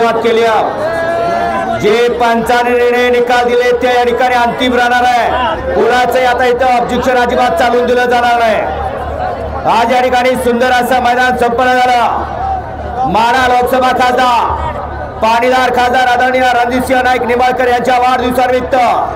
सुरुवात केली आहे। जे पंचाने निर्णय निकाल दिले ते या ठिकाणी अंतिम राहणार आहे। कुणाचं आता इथं ऑब्जेक्शन अजिबात चालून दिलं जाणार नाही। आज या ठिकाणी सुंदर असं मैदान संपन्न झालं। माढा लोकसभा खासदार पाणीदार खासदार आदरणीय रणजितसिंह नाईक निंबाळकर यांच्या वाढदिवसानिमित्त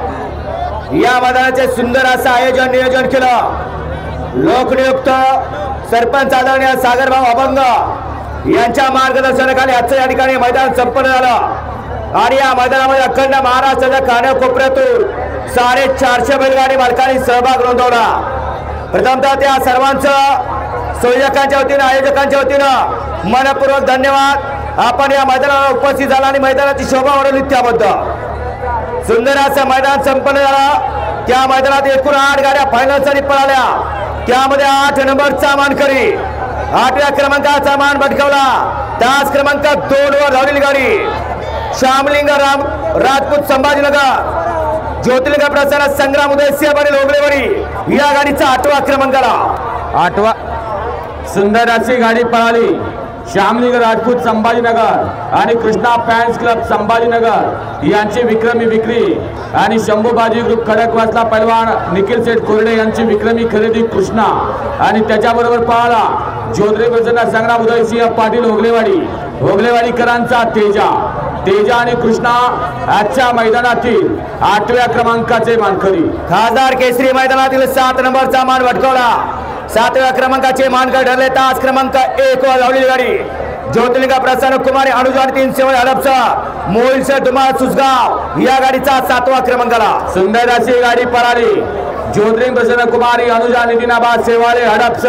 या मैदानाचे सुंदर असं आयोजन नियोजन केलं। लोकनियुक्त सरपंच आदरणीय सागरभाऊ अभंग यांच्या मार्गदर्शनाखाली आजचं या ठिकाणी मैदान संपन्न झालं आणि या मैदानामध्ये अखंड महाराष्ट्राच्या कानाकोपऱ्यातून 450 बैलगाडी मालकांनी सहभाग नोंदवला। प्रथमतः त्या सर्वांचं संयोजकांच्या वतीनं आयोजकांच्या वतीनं मनपूर्वक धन्यवाद। आपण या मैदानाला उपस्थित झाला आणि मैदानाची शोभा वाढवली त्याबद्दल। सुंदर असं मैदान संपन्न झालं। त्या मैदानात एकूण 8 गाड्या फायनलसाठी पळाल्या। त्यामध्ये 8 नंबरचा मानकरी 8व्या क्रमांकाचा मान पटकावला। तास क्रमांक 2 वर धावलेली गाडी श्यामलिंग राजपूत संभाजीनगर ज्योतिर्लिंग प्रसन्न संग्राम उदयसिंह पाटील ओगलेवाडी या गाडीचा 8वा क्रमांकाला 8वा सुंदर अशी गाडी पळाली। श्यामलिंग राजपूत संभाजीनगर आणि कृष्णा फॅन्स क्लब संभाजीनगर यांची विक्रमी विक्री आणि शंभूबाजी ग्रुप खडकवासला पैलवान निखिल सेठ कोरडे यांची विक्रमी खरेदी कृष्णा आणि त्याच्याबरोबर पळाला ज्योतिर्लिंग प्रसन्न संग्राम उदयसिंह पाटील ओगलेवाडीकरांचा तेजा आणि कृष्णा आजच्या मैदानातील 8व्या क्रमांकाचे मानकरी। खासदार केसरी मैदानातील 7 नंबरचा मान पटकावला। 7व्या क्रमांकाचे मानकरी ठरले। तास क्रमांक 1 वर धावलेली गाडी ज्योतिर्लिंग प्रसन्न कुमारी अनुजान 3 हडपचा मोहिलसे दुमाळ सुसगाव या गाडीचा 7वा क्रमांकाला सुंदर अशी गाडी पळाली। ज्योतिर्लिंग प्रसन्न कुमारी अनुजा नितीनाबाद सेवाळे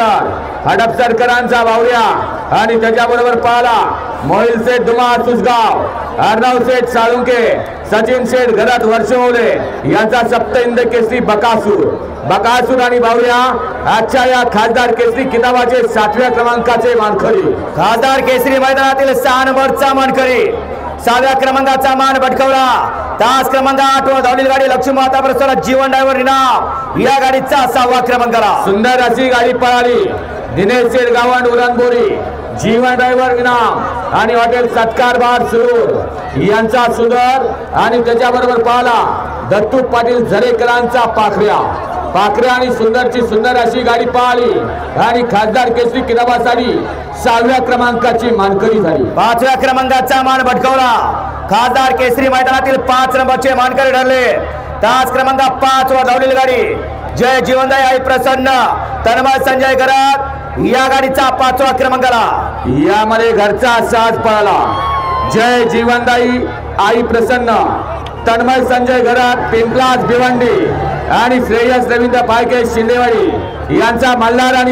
हडपसरकरांचा बावड्या आणि त्याच्याबरोबर पळाला मोहिल सेठ दुमाळ सुसगाव अर्णव सेठ साळुंके सचिन सेठ घरात वर्षवले यांचा सप्तहिंद केसरी बकासूर आणि बावड्या आजच्या या खासदार केसरी किताबाचे 7व्या क्रमांकाचे मानकरी। खासदार केसरी मैदानातील 6 नंबरचा मानकरी 6व्या क्रमांकाचा मान पटकावला। तास क्रमांक 8 वर धावलेली गाडी लक्ष्मी माता प्रसन्न जीवन ड्रायव्हर इनाम या गाडीचा 6वा क्रमांकाला सुंदर अशी गाडी पळाली। दिनेश सेठ गावंड उरणबोरी जीवन ड्रायव्हर इनाम आणि हॉटेल सत्कार बार सुरूर यांचा सुंदर आणि त्याच्याबरोबर पळाला दत्तू पाटील झरेकरांचा पाखऱ्या आणि सुंदर अशी गाडी पळाली आणि खासदार केसरी किताबासाठी 6व्या क्रमांकाची मानकरी झाली। 5व्या क्रमांकाचा मान पटकावला। खासदार केसरी मैदानातील 5 नंबरचे मानकरी ठरले। तास क्रमांक 5 वर धावलेली गाडी जय जीवनदाई आई प्रसन्न तन्मय संजय घरात या गाडीचा 5वा क्रमांकाला यामध्ये घरचा साज पळाला। जय जीवनदाई आई प्रसन्न तन्मय संजय घरात पिंपलाज भिवंडी आणि श्रेयस रवींद्र पायके शिंदेवाडी यांचा मल्हार आणि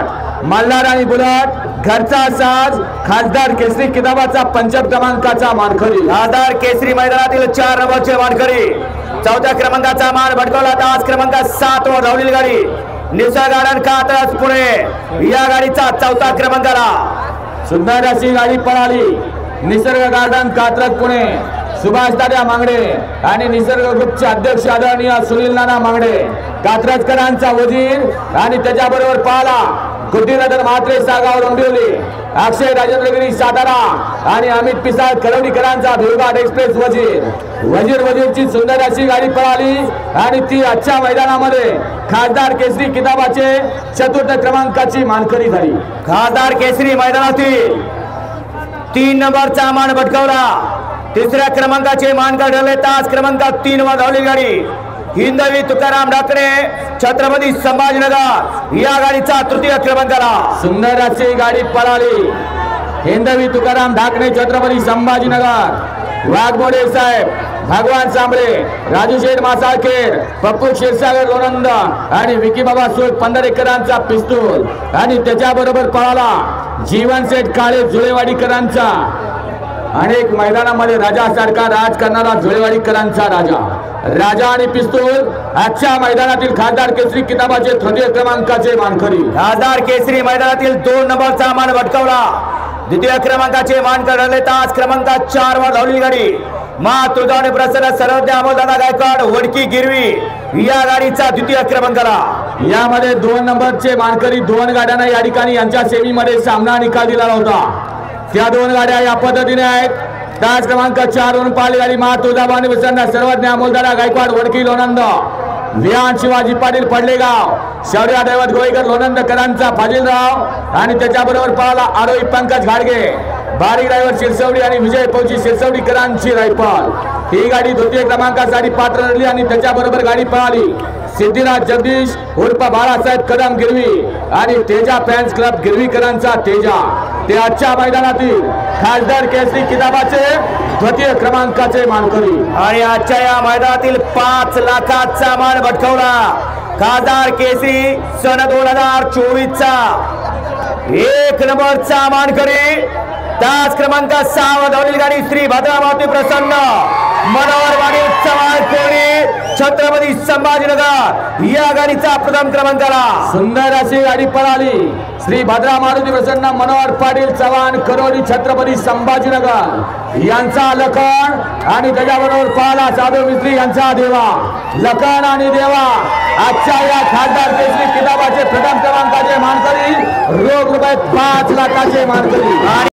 बुलट घरचा साज खासदार केसरी किताबाचा 5 क्रमांकाचा मानकरी। खासदार केसरी मैदानातील 4 नंबरचे मानकरी 4थ्या क्रमांकाचा मान पटकावला। तास क्रमांक 7 वर धावलेली गाडी निसर्ग गार्डन कात्रज पुणे या गाडीचा 4था क्रमांकाला सुंदर अशी गाडी पळाली। निसर्ग गार्डन कात्रज पुणे सुभाष दादा मांगडे आणि निसर्ग ग्रुपचे अध्यक्ष आदरणीय सुनील नाना मांगडे कात्रजकरांचा वजीर आणि त्याच्याबरोबर पळाला गुड्डीनगर म्हात्रे सागाव डोंबिवली अक्षय राजेंद्रगिरी सातारा आणि अमित पिसाळ कळवणीकरांचा भिवघाट एक्सप्रेस वजीरची सुंदर अशी गाडी पळाली आणि ती आजच्या मैदानामध्ये खासदार केसरी किताबाचे 4थ्या क्रमांकाची मानकरी झाली। खासदार केसरी मैदानातील 3 नंबरचा मान पटकावला। 3ऱ्या क्रमांकाचे मानकरी ठरले। तास क्रमांक 3 वर धावलेली गाडी हिंदवी तुकाराम ढाकणे छत्रपती संभाजीनगर या गाडीचा 3य क्रमांकाला सुंदर अशी गाडी पळाली। हिंदवी तुकाराम ढाकणे छत्रपती संभाजीनगर वाघमोडे साहेब भगवान सांबळे राजू शेठ मासाळखेड पप्पू क्षीरसागर लोणंद आणि विकी बाबा सोळ पंढरेकरांचा पिस्तूल आणि त्याच्याबरोबर पळाला जीवन सेठ काळे जुळेवाडीकरांचा अनेक मैदानामध्ये राजासारखा राज करणारा जुळेवाडीकरांचा राजा आणि पिस्तूल आजच्या मैदानातील खासदार केसरी किताबाचे 3य क्रमांकाचे मानकरी। खासदार केसरी मैदानातील 2 नंबरचा मान पटकावला। 2य क्रमांकाचे मानकरी ठरले। तास क्रमांक 4 वर धावलेली गाडी मा तुळजाभवानी प्रसन्न सर्वज्ञ अमोलदादा गायकवाड वडकी गिरवी या गाडीचा 2य क्रमांकाला यामध्ये 2 नंबरचे मानकरी 2 गाड्यांना या ठिकाणी यांच्या सेमीमध्ये सामना निकाल दिला होता। त्या 2 गाड्या या पद्धतीने आहेत तास क्रमांक 4 वरून पाळली गाडी मा तुळजाभवानी प्रसन्न सर्वज्ञ अमोलदारा गायकवाड वडकी लोणंद विहान शिवाजी पाटील पडलेगाव शौर्या दैवत गोईकर लोणंदकरांचा फाजीलराव आणि त्याच्याबरोबर पळाला आरोही पंकज घाडगे बारीक ड्रायव्हर शिरसवडी आणि विजय पौची शिरसवडीकरांची रायफल ही गाडी द्वितीय क्रमांकासाठी पात्र ठरली आणि त्याच्याबरोबर गाडी पळाली सिद्धिराज जगदीश उर्फ बाळासाहेब कदम गिरवी आणि तेजा फॅन्स क्लब गिरवीकरांचा तेजा ते आजच्या मैदानातील खासदार केसरी किताबाचे द्वितीय क्रमांकाचे मानकरी आणि आजच्या या मैदानातील 5 लाखाचा मान भटकवला खासदार केसरी सन 2024 चा 1 नंबरचा मानकरी तास क्रमांक 6 वर धावलेली गाडी श्री भद्रावती प्रसन्न मनोहरवाडी चव्हाण कोणी छत्रपती संभाजीनगर या गाडीचा प्रथम क्रमांकाला सुंदर अशी गाडी पळाली श्री भद्रा मारुती प्रसन्न मनोहर पाटील चव्हाण करोडी छत्रपती संभाजीनगर यांचा लखन आणि त्याच्याबरोबर पळाला साधू मिस्त्री यांचा देवा लखन आणि देवा आजच्या या खासदार केसरी किताबाचे प्रथम क्रमांकाचे मानकरी रोख रुपये 5 लाखाचे मानकरी।